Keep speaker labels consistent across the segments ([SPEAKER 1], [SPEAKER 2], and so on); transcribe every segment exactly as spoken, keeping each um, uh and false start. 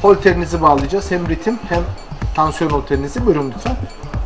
[SPEAKER 1] holterinizi bağlayacağız. Hem ritim hem tansiyon holterinizi. Buyurun lütfen.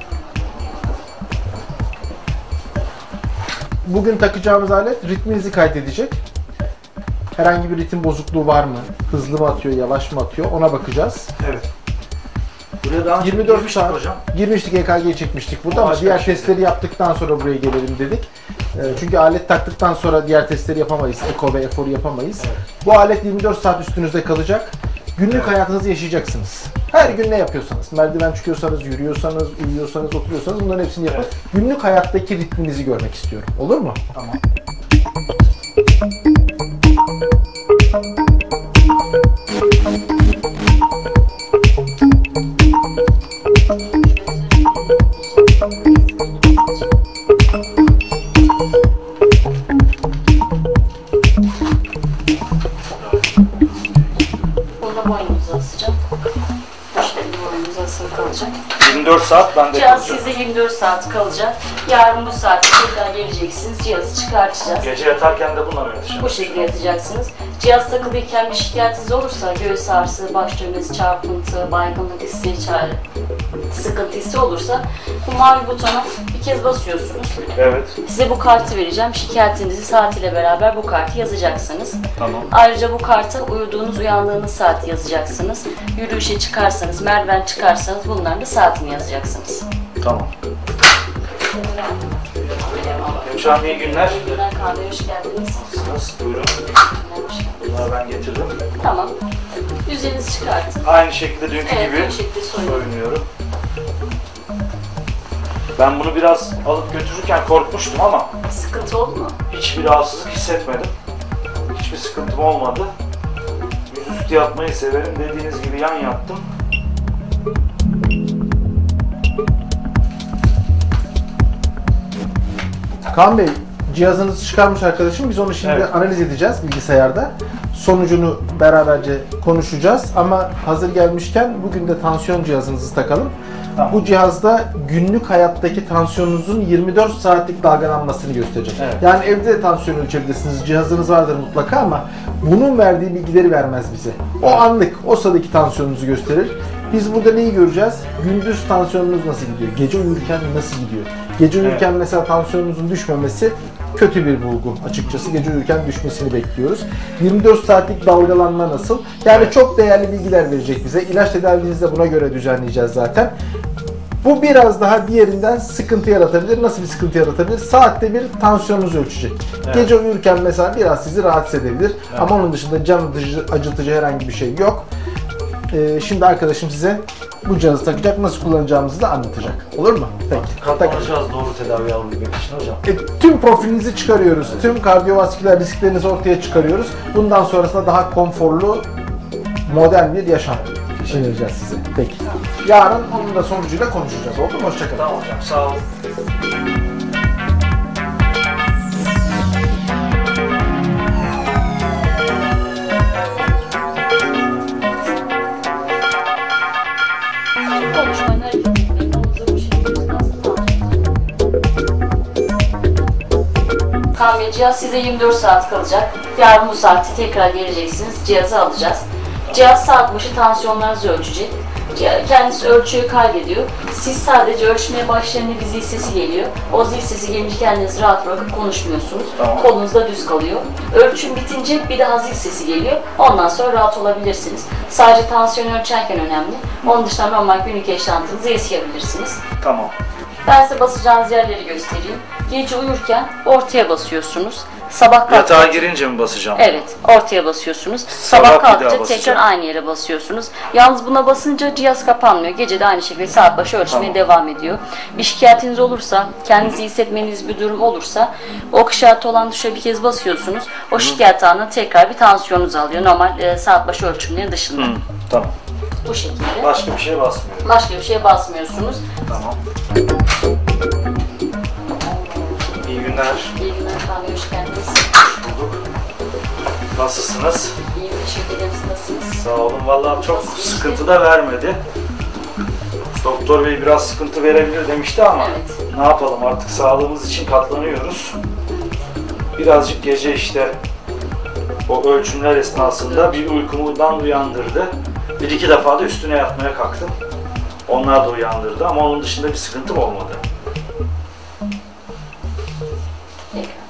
[SPEAKER 1] Bugün takacağımız alet ritminizi kaydedecek. Herhangi bir ritim bozukluğu var mı? Hızlı mı atıyor, yavaş mı atıyor? Ona bakacağız.
[SPEAKER 2] Evet. Buraya daha
[SPEAKER 1] yirmi dört saat
[SPEAKER 2] hocam.
[SPEAKER 1] girmiştik, E K G'yi çekmiştik burada ama, ama diğer şey testleri yaptıktan sonra buraya gelelim dedik. Çünkü alet taktıktan sonra diğer testleri yapamayız. Eko ve eforu yapamayız. Evet. Bu alet yirmi dört saat üstünüzde kalacak. Günlük evet. hayatınızı yaşayacaksınız. Her gün ne yapıyorsanız, merdiven çıkıyorsanız, yürüyorsanız, uyuyorsanız, oturuyorsanız bunların hepsini yapın. Evet. Günlük hayattaki ritminizi görmek istiyorum. Olur mu?
[SPEAKER 2] Tamam.
[SPEAKER 3] Boynunuzu asacağım. Başlarında boynunuzu asılı kalacak.
[SPEAKER 2] yirmi dört saat bende
[SPEAKER 3] Cihaz sizde yirmi dört saat kalacak. Yarın bu saatte tekrar geleceksiniz. Cihazı çıkartacağız.
[SPEAKER 2] Gece yatarken de bununla mı yatacağım?
[SPEAKER 3] Bu şekilde yatacaksınız. Cihaz takılıyken bir şikayetiniz olursa, göğüs ağrısı, baş dönmesi, çarpıntı, baygınlık hissi, sıkıntı hissi olursa bu mavi butona bir kez basıyorsunuz.
[SPEAKER 2] Evet.
[SPEAKER 3] Size bu kartı vereceğim. Şikayetinizi saatiyle beraber bu kartı yazacaksınız.
[SPEAKER 2] Tamam.
[SPEAKER 3] Ayrıca bu karta uyuduğunuz, uyandığınız saati yazacaksınız. Yürüyüşe çıkarsanız, merdiven çıkarsanız bunların da saatini yazacaksınız.
[SPEAKER 2] Tamam. Hocam iyi günler.
[SPEAKER 3] İyi günler, kahveye hoş geldiniz.
[SPEAKER 2] Nasıl? Buyurun. Bunları ben getirdim.
[SPEAKER 3] Tamam. Üzerinizi çıkartın.
[SPEAKER 2] Aynı şekilde dünkü
[SPEAKER 3] evet,
[SPEAKER 2] gibi
[SPEAKER 3] şekilde
[SPEAKER 2] soyunuyorum. Ben bunu biraz alıp götürürken korkmuştum ama
[SPEAKER 3] sıkıntı oldu mu?
[SPEAKER 2] Hiçbir rahatsızlık hissetmedim. Hiçbir sıkıntım olmadı. Yüzüstü yatmayı severim. Dediğiniz gibi yan yattım.
[SPEAKER 1] Kaan Bey, cihazınızı çıkarmış arkadaşım. Biz onu şimdi
[SPEAKER 2] evet.
[SPEAKER 1] analiz edeceğiz bilgisayarda. Sonucunu beraberce konuşacağız ama hazır gelmişken bugün de tansiyon cihazınızı takalım. Tamam. Bu cihazda günlük hayattaki tansiyonunuzun yirmi dört saatlik dalgalanmasını gösterecek. Evet. Yani evde de tansiyon ölçebilirsiniz. Cihazınız vardır mutlaka ama bunun verdiği bilgileri vermez bize. O anlık, o sıradaki tansiyonunuzu gösterir. Biz burada neyi göreceğiz? Gündüz tansiyonunuz nasıl gidiyor? Gece uyurken nasıl gidiyor? Gece uyurken evet. mesela tansiyonunuzun düşmemesi kötü bir bulgu açıkçası. Gece uyurken düşmesini bekliyoruz. yirmi dört saatlik dalgalanma nasıl? Yani evet. çok değerli bilgiler verecek bize. İlaç tedavinizi de buna göre düzenleyeceğiz zaten. Bu biraz daha diğerinden sıkıntı yaratabilir. Nasıl bir sıkıntı yaratabilir? Saatte bir tansiyonunuzu ölçecek. Evet. Gece uyurken mesela biraz sizi rahatsız edebilir. Evet. Ama onun dışında can acıtıcı herhangi bir şey yok. Ee, şimdi arkadaşım size bu cihazı takacak, nasıl kullanacağımızı da anlatacak. Olur mu? Peki.
[SPEAKER 2] Katlanacağız doğru tedavi alabilmek için hocam.
[SPEAKER 1] E, tüm profilinizi çıkarıyoruz. Evet. Tüm kardiyovasküler risklerinizi ortaya çıkarıyoruz. Bundan sonrasında daha konforlu, modern bir yaşam önereceğiz size. Peki. Yarın onun da sonucuyla konuşacağız. Oldu mu? Hoşçakalın.
[SPEAKER 2] Tamam hocam. Sağ olun.
[SPEAKER 3] Kaan Bey, cihaz size yirmi dört saat kalacak. Yarın bu saatte tekrar geleceksiniz. Cihazı alacağız. Cihaz saat başı tansiyonlarınızı ölçecek. Kendisi ölçüyü kaydediyor. Siz sadece ölçmeye başlayınca bir zil sesi geliyor. O zil sesi gelince kendinizi rahat bırakıp konuşmuyorsunuz. Tamam. Kolunuz da düz kalıyor. Ölçüm bitince bir daha zil sesi geliyor. Ondan sonra rahat olabilirsiniz. Sadece tansiyon ölçerken önemli. Onun dışında normal günlük yaşantınızı yaşayabilirsiniz.
[SPEAKER 2] Tamam.
[SPEAKER 3] Ben size basacağınız yerleri göstereyim. Gece uyurken ortaya basıyorsunuz. Sabah kalkınca...
[SPEAKER 2] Yatağa girince mi basacağım?
[SPEAKER 3] Evet, ortaya basıyorsunuz. Sabah, Sabah kalkınca tekrar aynı yere basıyorsunuz. Yalnız buna basınca cihaz kapanmıyor. Gece de aynı şekilde saat başı ölçmeye tamam. devam ediyor. Bir şikayetiniz olursa, kendinizi hissetmeniz bir durum olursa o şikayeti olan tuşa bir kez basıyorsunuz. O Hı. şikayet anında tekrar bir tansiyonunuzu alıyor. Normal e, saat başı ölçümlerin dışında.
[SPEAKER 2] Hı. Tamam.
[SPEAKER 3] Bu şekilde.
[SPEAKER 2] Başka bir şeye basmıyorum.
[SPEAKER 3] Başka bir şeye basmıyorsunuz.
[SPEAKER 2] Tamam. İyi günler.
[SPEAKER 3] İyi günler efendim, hoş geldiniz.
[SPEAKER 2] Hoş bulduk. Nasılsınız?
[SPEAKER 3] İyiyim, teşekkür ederim. Siz nasılsınız?
[SPEAKER 2] Sağ olun. Vallahi çok sıkıntı da vermedi. Doktor Bey biraz sıkıntı verebilir demişti ama evet. ne yapalım, artık sağlığımız için katlanıyoruz. Birazcık gece işte o ölçümler esnasında bir uykumdan uyandırdı. Bir iki defa da üstüne yatmaya kalktım. Onlar da uyandırdı ama onun dışında bir sıkıntım olmadı.
[SPEAKER 3] Tekrar.